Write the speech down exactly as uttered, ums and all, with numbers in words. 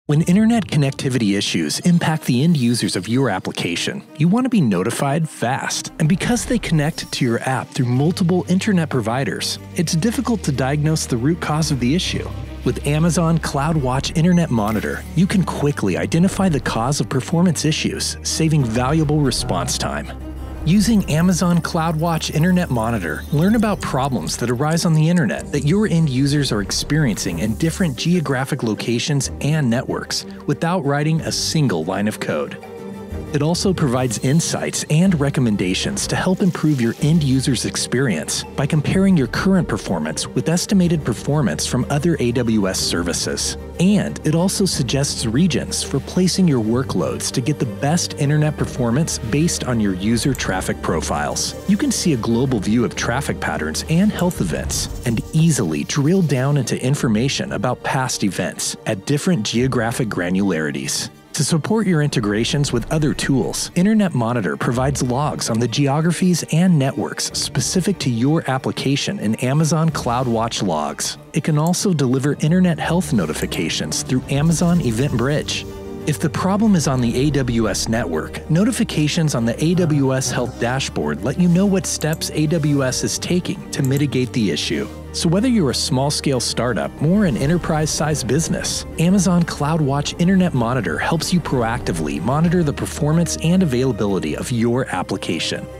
When internet connectivity issues impact the end users of your application, you want to be notified fast. And because they connect to your app through multiple internet providers, it's difficult to diagnose the root cause of the issue. With Amazon CloudWatch Internet Monitor, you can quickly identify the cause of performance issues, saving valuable response time. Using Amazon CloudWatch Internet Monitor, learn about problems that arise on the internet that your end users are experiencing in different geographic locations and networks without writing a single line of code. It also provides insights and recommendations to help improve your end user's experience by comparing your current performance with estimated performance from other A W S services. And it also suggests regions for placing your workloads to get the best internet performance based on your user traffic profiles. You can see a global view of traffic patterns and health events, and easily drill down into information about past events at different geographic granularities. To support your integrations with other tools, Internet Monitor provides logs on the geographies and networks specific to your application in Amazon CloudWatch Logs. It can also deliver internet health notifications through Amazon Event Bridge. If the problem is on the A W S network, notifications on the A W S Health dashboard let you know what steps A W S is taking to mitigate the issue. So whether you're a small-scale startup or an enterprise-sized business, Amazon CloudWatch Internet Monitor helps you proactively monitor the performance and availability of your application.